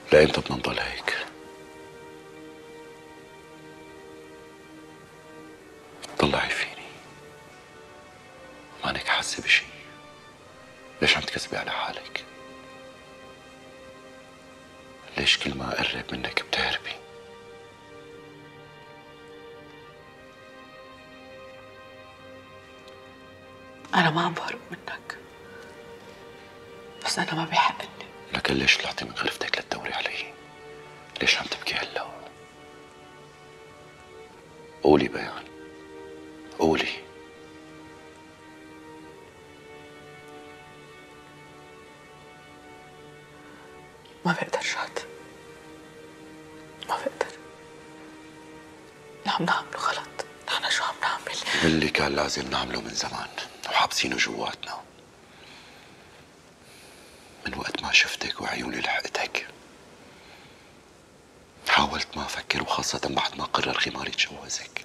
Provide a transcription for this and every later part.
لإمتى بدنا نضل هيك؟ طلعي فيني، مانك حاسة بشي؟ ليش عم تكذبي على حالك؟ ليش كل ما أقرب منك بتهربي؟ أنا ما عم بهرب منك، بس أنا ما بيحق لي. لكن ليش طلعتي من غرفتك لتدوري علي؟ ليش عم تبكي هلا؟ قولي بيان، قولي. ما بقدر شاد، ما بقدر. اللي عم نعمله غلط. نحن شو عم نعمل؟ اللي كان لازم نعمله من زمان وحابسينه جواتنا. من وقت ما شفتك وعيوني لحقتك حاولت ما أفكر، وخاصة بعد ما قرر غمار يتجوزك.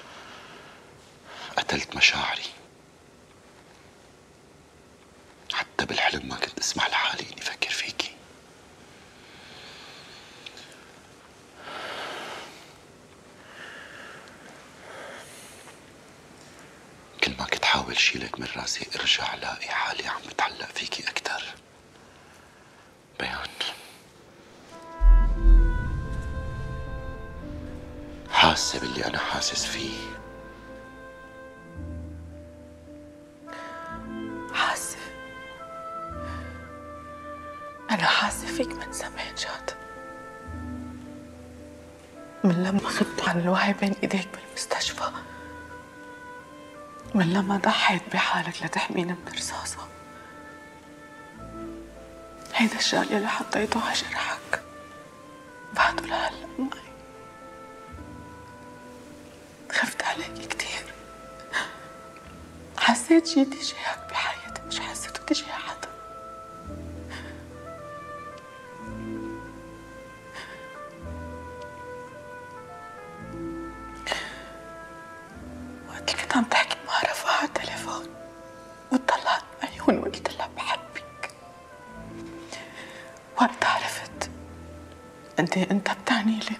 قتلت مشاعري، حتى بالحلم ما كنت اسمح لحالي اني افكر فيكي. كل ما كنت حاول شيلك من راسي ارجع لاقي حالي عم بتعلق فيكي اكثر. بيان، حاسة باللي انا حاسس فيه؟ حاسة. أنا حاسة فيك من زمان جاد، من لما خدت عن الوعي بين إيديك بالمستشفى، من لما ضحيت بحالك لتحميني من رصاصة. هيدا الشال يلي حطيته على جرحك بعده لهلا معي. خفت عليك كتير، حسيت شي تجاهك بحياتي مش حسيته تجاه حدا. وقت اللي كنت عم تحكي مع رفاعة على التليفون وطلعت بعيون وقلت لها بحبك، وقت عرفت قد ايه انت بتعني لي.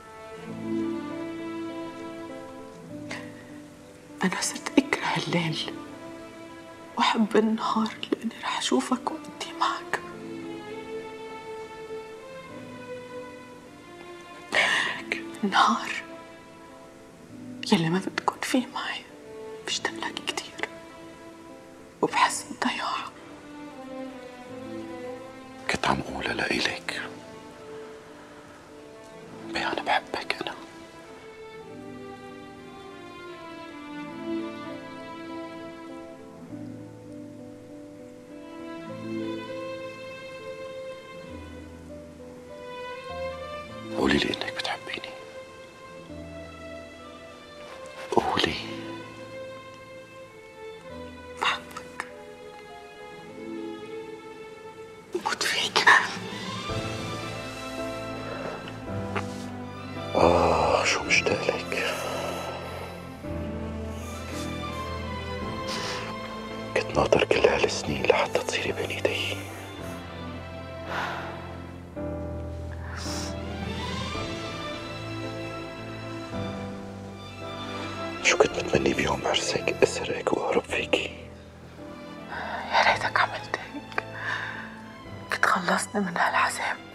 انا صرت اكره الليل واحب النهار لاني رح اشوفك وانتي معك. النهار يلي ما بتكون فيه معي بشتاق لك كتير وبحس بضياع. كنت عم قولها لإلك. بيان، بحبك أنا. قولي لي إنك بتحبيني. قولي. بحبك، بموت فيك. شو مشتاق لك. كنت ناطر كل هالسنين لحتى تصيري بين ايدي. شو كنت متمني بيوم عرسك اسرقك واهرب فيكي. يا ريتك عملت هيك، كنت خلصني من هالعذاب.